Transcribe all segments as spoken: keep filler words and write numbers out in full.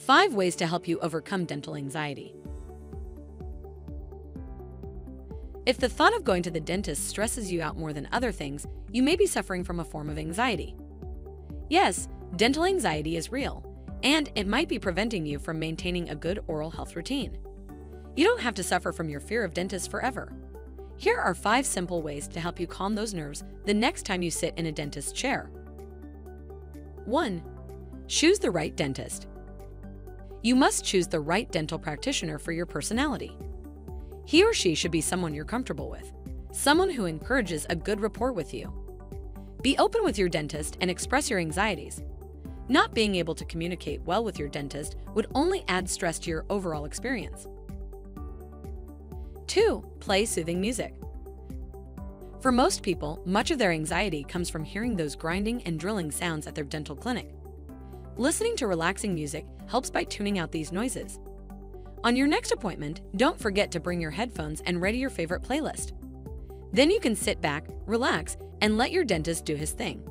Five ways to help you overcome dental anxiety. If the thought of going to the dentist stresses you out more than other things, you may be suffering from a form of anxiety. Yes, dental anxiety is real, and it might be preventing you from maintaining a good oral health routine. You don't have to suffer from your fear of dentists forever. Here are five simple ways to help you calm those nerves the next time you sit in a dentist's chair. one. Choose the right dentist. You must choose the right dental practitioner for your personality. He or she should be someone you're comfortable with, someone who encourages a good rapport with you. Be open with your dentist and express your anxieties. Not being able to communicate well with your dentist would only add stress to your overall experience. two. Play soothing music. For most people, much of their anxiety comes from hearing those grinding and drilling sounds at their dental clinic. Listening to relaxing music helps by tuning out these noises. On your next appointment, don't forget to bring your headphones and ready your favorite playlist. Then you can sit back, relax, and let your dentist do his thing.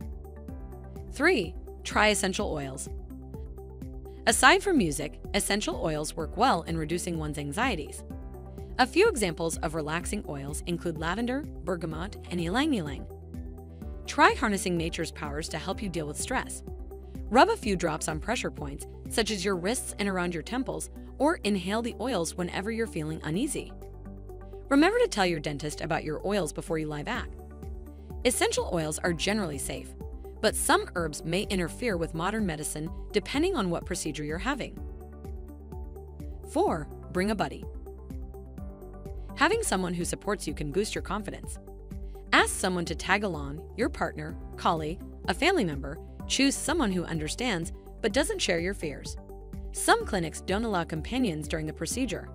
three. Try essential oils. Aside from music, essential oils work well in reducing one's anxieties. A few examples of relaxing oils include lavender, bergamot, and ylang-ylang. Try harnessing nature's powers to help you deal with stress. Rub a few drops on pressure points, such as your wrists and around your temples, or inhale the oils whenever you're feeling uneasy. Remember to tell your dentist about your oils before you lie back. Essential oils are generally safe, but some herbs may interfere with modern medicine depending on what procedure you're having. four. Bring a buddy. Having someone who supports you can boost your confidence. Ask someone to tag along, your partner, colleague, a family member. Choose someone who understands but doesn't share your fears. Some clinics don't allow companions during the procedure.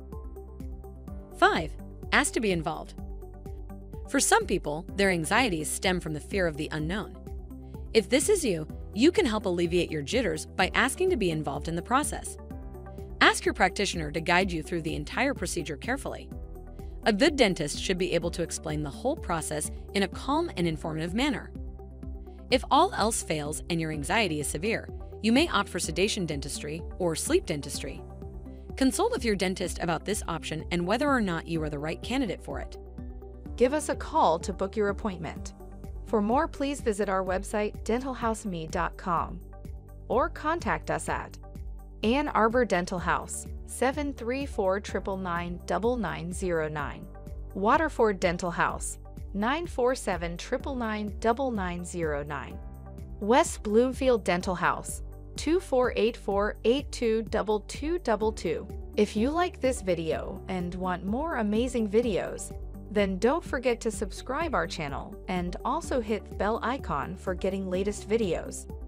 five. Ask to be involved. For some people, their anxieties stem from the fear of the unknown. If this is you, you can help alleviate your jitters by asking to be involved in the process. Ask your practitioner to guide you through the entire procedure carefully. A good dentist should be able to explain the whole process in a calm and informative manner. If all else fails and your anxiety is severe, you may opt for sedation dentistry or sleep dentistry. Consult with your dentist about this option and whether or not you are the right candidate for it. Give us a call to book your appointment. For more, please visit our website dental house me dot com or contact us at Ann Arbor Dental House, seven three four nine nine nine nine zero nine, Waterford Dental House, nine four seven nine nine nine nine zero nine, West Bloomfield Dental House, two four eight four eight two two two two two. If you like this video and want more amazing videos, then don't forget to subscribe our channel and also hit the bell icon for getting latest videos.